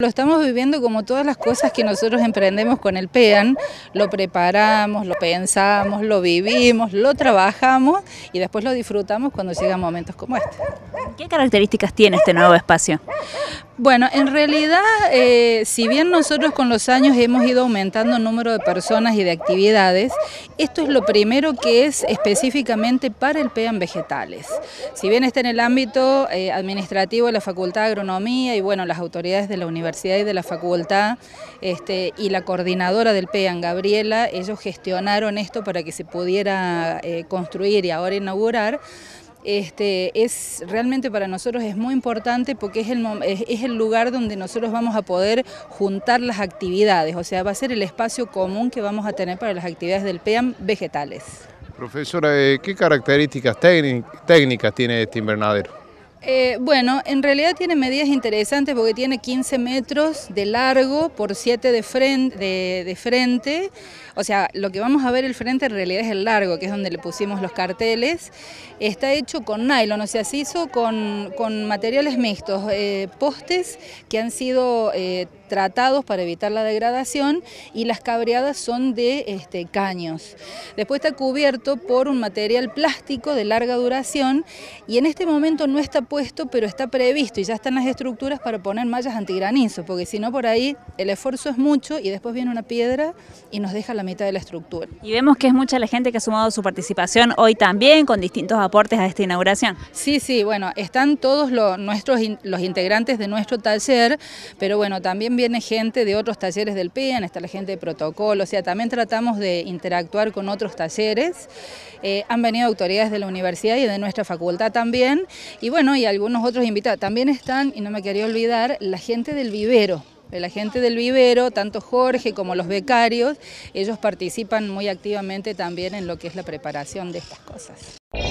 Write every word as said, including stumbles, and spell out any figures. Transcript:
Lo estamos viviendo como todas las cosas que nosotros emprendemos con el PEAN, lo preparamos, lo pensamos, lo vivimos, lo trabajamos y después lo disfrutamos cuando llegan momentos como este. ¿Qué características tiene este nuevo espacio? Bueno, en realidad, eh, si bien nosotros con los años hemos ido aumentando el número de personas y de actividades, esto es lo primero que es específicamente para el PEAN Vegetales. Si bien está en el ámbito eh, administrativo de la Facultad de Agronomía y bueno, las autoridades de la universidad y de la facultad este, y la coordinadora del PEAN, Gabriela, ellos gestionaron esto para que se pudiera eh, construir y ahora inaugurar. Este, es realmente para nosotros es muy importante porque es el, es, es el lugar donde nosotros vamos a poder juntar las actividades, o sea, va a ser el espacio común que vamos a tener para las actividades del PEAN Vegetales. Profesora, ¿qué características técnicas tiene este invernadero? Eh, bueno, en realidad tiene medidas interesantes porque tiene quince metros de largo por siete de frente, de, de frente, o sea, lo que vamos a ver el frente en realidad es el largo, que es donde le pusimos los carteles. Está hecho con nylon, o sea, se hizo con, con materiales mixtos, eh, postes que han sido eh, tratados para evitar la degradación y las cabreadas son de este, caños. Después está cubierto por un material plástico de larga duración y en este momento no está puesto, pero está previsto y ya están las estructuras para poner mallas antigranizo, porque si no por ahí el esfuerzo es mucho y después viene una piedra y nos deja la mitad de la estructura. Y vemos que es mucha la gente que ha sumado su participación hoy también con distintos aportes a esta inauguración. Sí, sí, bueno, están todos los, nuestros, los integrantes de nuestro taller, pero bueno, también viene gente de otros talleres del PEAN, está la gente de protocolo, o sea, también tratamos de interactuar con otros talleres. Eh, han venido autoridades de la universidad y de nuestra facultad también, y bueno, y algunos otros invitados. También están, y no me quería olvidar, la gente del vivero. La gente del vivero, tanto Jorge como los becarios, ellos participan muy activamente también en lo que es la preparación de estas cosas.